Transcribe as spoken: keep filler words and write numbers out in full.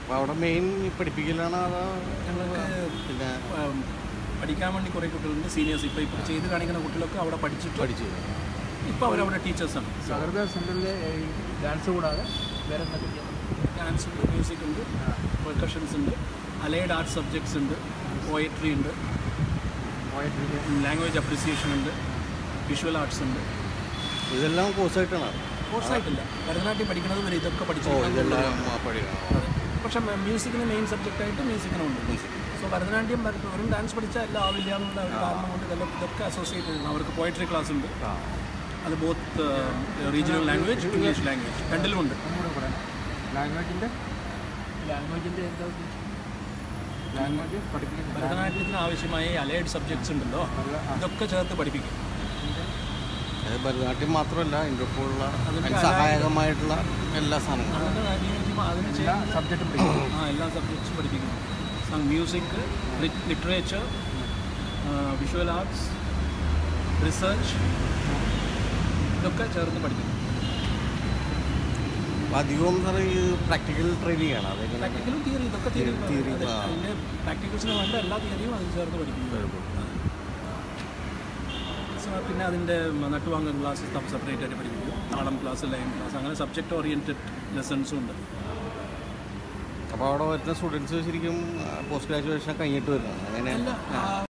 അപ്പോൾ അവിടെ മെയിൻ പഠിപ്പിക്കലാണ് അതോ ഞങ്ങൾക്ക് പിന്നെ പഠിക്കാൻ വേണ്ടി കുറേ കുട്ടികളുണ്ട് സീനിയേഴ്സ്. ഇപ്പോൾ ഇപ്പോൾ ചെയ്ത് കാണിക്കുന്ന കുട്ടികളൊക്കെ അവിടെ പഠിച്ചിട്ട് പഠിച്ചു ഇപ്പോൾ അവരവിടെ ടീച്ചേഴ്സാണ്. സഹൃദയ സെൻ്ററിൽ ഡാൻസ് കൂടാതെ വേറെ എന്തൊക്കെ? ഡാൻസ് ഉണ്ട്, മ്യൂസിക് ഉണ്ട്, പെർക്കഷൻസ് ഉണ്ട്, അലൈഡ് ആർട്സ് സബ്ജക്ട്സ് ഉണ്ട്, പോയട്രി ഉണ്ട്, ലാംഗ്വേജ് അപ്രിസിയേഷൻ ഉണ്ട്, വിഷ്വൽ ആർട്സ് ഉണ്ട്. ഇതെല്ലാം കോഴ്സായിട്ടാണ്? കോഴ്സായിട്ടില്ല, ഭരതനാട്യം പഠിക്കുന്നത് വരെ ഇതൊക്കെ പഠിച്ചു. പക്ഷേ മ്യൂസിക്കിന് മെയിൻ സബ്ജക്റ്റായിട്ട് മ്യൂസിക്കിനുണ്ട്. സോ ഭരതനാട്യം വെറും ഡാൻസ് പഠിച്ചാൽ എല്ലാം ആവില്ല എന്നുള്ള ഒരു കാരണം കൊണ്ട് ഇതെല്ലാം ഇതൊക്കെ അസോസിയേറ്റ് ചെയ്യുന്നു. അവർക്ക് പോയട്രി ക്ലാസ് ഉണ്ട്, അത് both regional language, English language രണ്ടിലുമുണ്ട്. ലാംഗ്വേജിൻ്റെ ലാംഗ്വേജിൻ്റെ എന്താ ലാംഗ്വേജ് പഠിപ്പിക്കുന്നത്? ഭരതനാട്യത്തിന് ആവശ്യമായ അലൈഡ് സബ്ജക്ട്സ് ഉണ്ടല്ലോ, ഇതൊക്കെ ചേർത്ത് പഠിപ്പിക്കും. ഭരതനാട്യം മാത്രമല്ല ഇന്റർപോളുള്ള സഹായകമായിട്ടുള്ള എല്ലാ സാധനങ്ങളും അതിന് ചെയ്യുന്ന സബ്ജക്റ്റും പഠിക്കും. ആ എല്ലാ സബ്ജക്ട്സും പഠിപ്പിക്കുന്നു. Music, literature, visual arts, research, ഇതൊക്കെ ചേർന്ന് പഠിക്കുന്നു. അധികവും സാറേ ഈ പ്രാക്ടിക്കൽ ട്രെയിനിങ് ആണ്. അതെങ്ങനെ? പ്രാക്ടിക്കലും തിയറി, ഇതൊക്കെ തിയറി. അതിൻ്റെ പ്രാക്ടിക്കൽസിന് വേണ്ട എല്ലാ തിയറിയും അതിൽ ചേർന്ന് പഠിക്കുന്നു. പിന്നെ അതിൻ്റെ നട്ടുവാങ്ങൽ ക്ലാസ് സെപ്പറേറ്റ് ആയിട്ട് പഠിപ്പിക്കും. താളം ക്ലാസ്, ലൈൻ ക്ലാസ്, അങ്ങനെ സബ്ജക്റ്റ് ഓറിയൻറ്റഡ് ലെസൺസും ഉണ്ട്. അപ്പോൾ അവിടെ വരുന്ന സ്റ്റുഡൻസ് ശരിക്കും പോസ്റ്റ് ഗ്രാജുവേഷൻ കഴിഞ്ഞിട്ട് വരുന്നത് അങ്ങനെയല്ല?